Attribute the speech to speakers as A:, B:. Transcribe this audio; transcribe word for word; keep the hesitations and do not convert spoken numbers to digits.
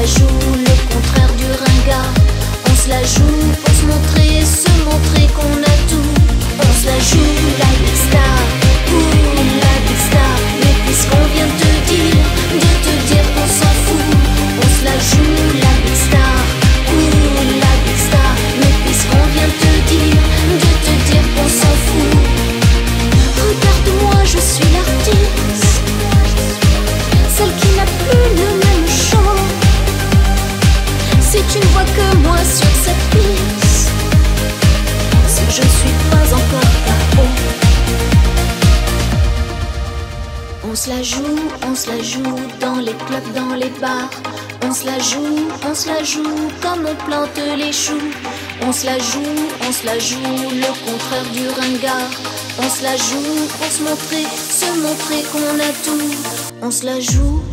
A: la joue, le contraire du ringard. On se la joue pour se montrer, se montrer qu'on a tout. On se la joue, la big star, ouh, la big star. Mais puisqu'on vient de te dire, de te dire qu'on s'en fout, on se la joue, la big star, ouh, la big star. Mais puisqu'on vient de te dire, de te dire qu'on s'en fout. Regarde-moi, je suis l'artiste, celle qui n'a plus le même chant. Si tu ne vois que moi sur cette piste, c'est que je ne suis pas encore là-haut. On se la joue, on se la joue dans les clubs, dans les bars. On se la joue, on se la joue comme on plante les choux. On se la joue, on se la joue, le contraire du ringard. On se la joue pour se montrer, se montrer qu'on a tout. On se la joue.